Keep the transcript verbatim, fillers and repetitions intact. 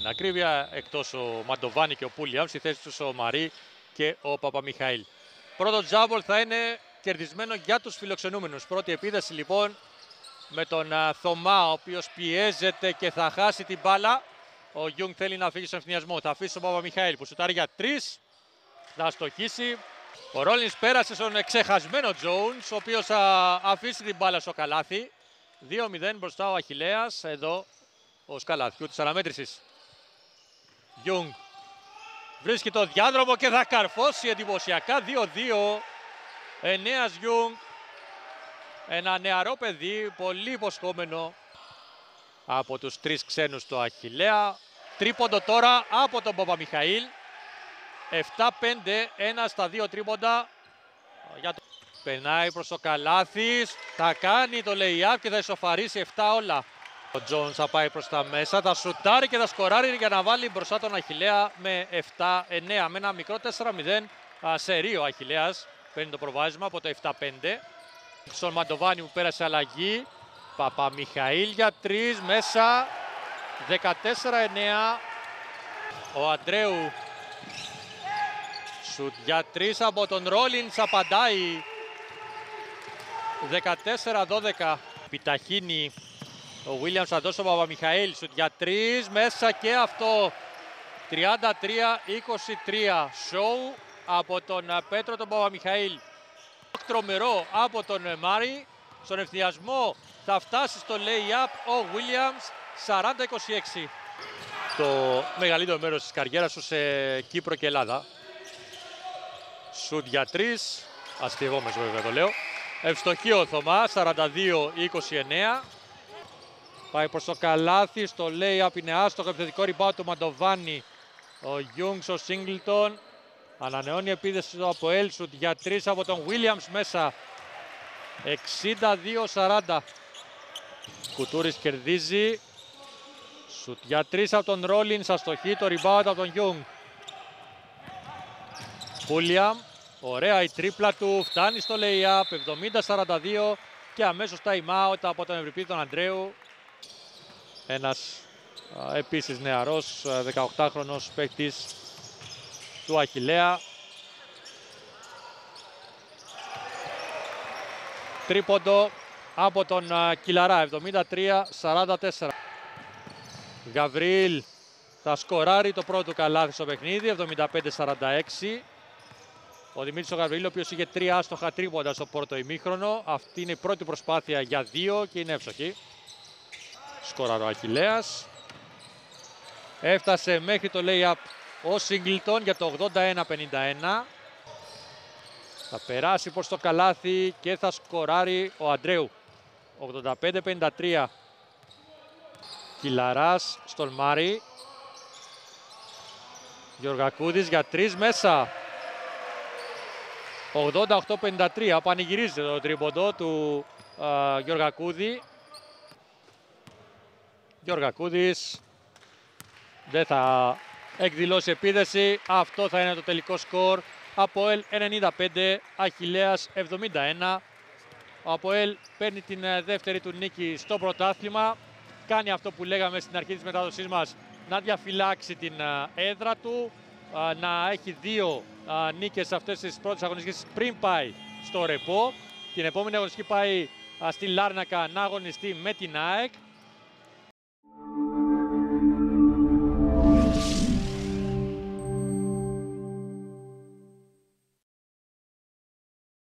την ακρίβεια, εκτός ο Μαντοβάνη και ο Πούλιαμ, στη θέση τους ο Μαρί και ο Παπαμιχαήλ. Πρώτο τζάμπολ θα είναι κερδισμένο για τους φιλοξενούμενους. Πρώτη επίδεση λοιπόν με τον α, Θωμά, ο οποίος πιέζεται και θα χάσει την μπάλα. Ο Γιούγκ θέλει να φύγει στον ευθυνιασμό. Θα αφήσει τον Παπαμιχαήλ που σουτάρει για τρεις. Θα στοχίσει. Ο Ρόλινς πέρασε στον ξεχασμένο Τζόουνς, ο οποίος θα αφήσει την μπάλα στο καλάθι. δύο μηδέν μπροστά ο Αχιλλέας. Εδώ ο Σκαλαθιού της αναμέτρησης. Γιούγκ βρίσκει το διάδρομο και θα καρφώσει εντυπωσιακά. δύο δύο. Ενέας Γιούγκ. Ένα νεαρό παιδί, πολύ υποσχόμενο από τους τρεις ξένους του Αχιλλέα. Τρίποντο τώρα από τον Παπαμιχαήλ. επτά πέντε, ένα στα δύο τρίποντα. Για το... Περνάει προς το καλάθι, θα κάνει το lay-up και θα ισοφαρίσει επτά όλα. Ο Τζόνς θα πάει προς τα μέσα, θα σουτάρει και θα σκοράρει για να βάλει μπροστά τον Αχιλλέα με επτά εννέα. Με ένα μικρό τέσσερα μηδέν σερί ο Αχιλλέας παίρνει το προβάδισμα από το επτά πέντε. Στον Μαντοβάνη που πέρασε αλλαγή. Παπαμιχαήλ για τρεις μέσα. δεκατέσσερα εννέα. Ο Αντρέου. Σουτ για τρεις από τον Ρόλινς, απαντάει. δεκατέσσερα δώδεκα. Επιταχύνει ο Βίλιαμς, θα δώσει ο Παπαμιχαήλ. Σουτ για τρεις μέσα και αυτό. τριάντα τρία είκοσι τρία. Σοου από τον Πέτρο τον Παπαμιχαήλ. Τρομερό από τον Μάρι. Στον ευθυνιασμό θα φτάσει στο lay-up ο Βίλιαμς. σαράντα είκοσι έξι. Το μεγαλύτερο μέρος της καριέρας του σε Κύπρο και Ελλάδα. Σουτ για τρεις. Αστειευόμες βέβαια το λέω. Ευστοχή ο Θωμά. σαράντα δύο είκοσι εννέα. Πάει προς το καλάθι. Στο lay-up είναι άστοχο. Επιθετικό rebound του Μαντοβάνη. Ο Γιούγκ ο Σίγκλτον. Ανανεώνει επίδεση του από Έλσουτ για τρεις από τον Williams μέσα. εξήντα δύο σαράντα. Κουτούρης κερδίζει. Σουτ για τρεις από τον Ρόλινς. Αστοχή το rebound από τον Γιούγκ. Πούλιαμ. Ωραία η τρίπλα του. Φτάνει στο lay-up. εβδομήντα σαράντα δύο. Και αμέσως time out από τον ευρυπίδη τον Αντρέου. Ένας α, επίσης νεαρός δεκαοκτάχρονος παίκτης του Αχιλλέα. Τρίποντο από τον α, Κιλαρά, εβδομήντα τρία σαράντα τέσσερα. Γαβρίλ θα σκοράρει το πρώτο καλάθι στο παιχνίδι, εβδομήντα πέντε σαράντα έξι. Ο Δημήτρης ο Γαβρίλ, ο οποίος είχε τρία άστοχα τρίποντα στο πρώτο ημίχρονο. Αυτή είναι η πρώτη προσπάθεια για δύο και είναι εύστοχη. Σκοράρει ο Αχιλλέας. Έφτασε μέχρι το lay-up ο Σίγκλτον για το ογδόντα ένα πενήντα ένα. Θα περάσει προς το καλάθι και θα σκοράρει ο Αντρέου. ογδόντα πέντε πενήντα τρία. Κιλαράς στον Μάρι. Γεωργακούδης για τρεις μέσα. ογδόντα οκτώ πενήντα τρία. Πανηγυρίζεται το τρίποντο του α, Γεωργακούδη. Γεωργακούδης δεν θα εκδηλώσει επίδεση. Αυτό θα είναι το τελικό σκορ. ΑΠΟΕΛ ενενήντα πέντε, Αχιλλέας εβδομήντα ένα. Ο ΑΠΟΕΛ παίρνει την δεύτερη του νίκη στο πρωτάθλημα. Κάνει αυτό που λέγαμε στην αρχή της μετάδοσής μας, να διαφυλάξει την έδρα του, να έχει δύο νίκες σε αυτές τις πρώτες αγωνιστικές πριν πάει στο ρεπό. Την επόμενη αγωνιστική πάει στη Λάρνακα να αγωνιστεί με την ΑΕΚ.